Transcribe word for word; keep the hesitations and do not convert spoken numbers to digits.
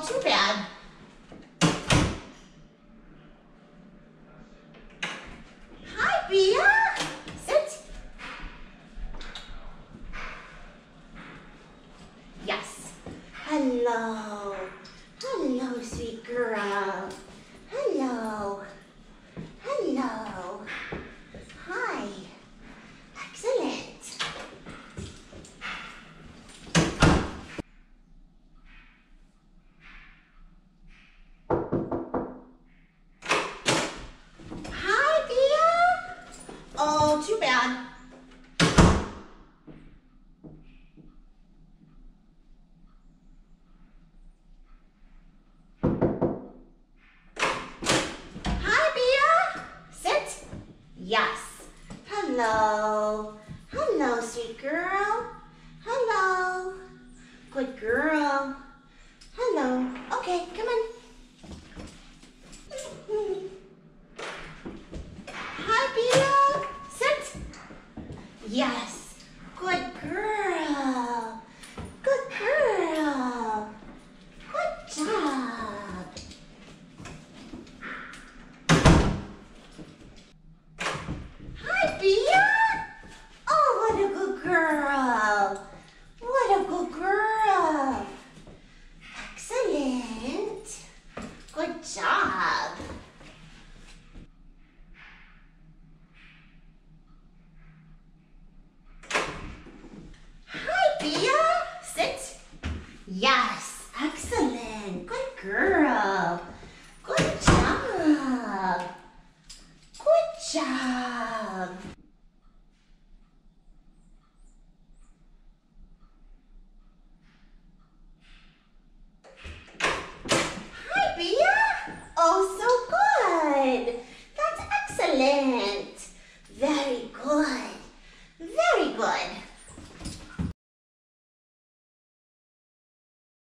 too bad. Hi, Bia. Sit. Yes. Hello. Hello, sweet girl. Hello. Hello. Hi. Excellent. Hi, Bia. Oh, too bad. Hi, Bia. Sit. Yes. Hello. Hello, sweet girl. Hello. Good girl. Hello. Okay, come on. Hi, Bia. Sit. Yes. Good girl. Good girl. Good job. Hi, Bia. Oh, what a good girl. What a good girl. Excellent. Good job. Hi, Bia. Sit. Yes. Excellent. Good girl. Good job. Good job.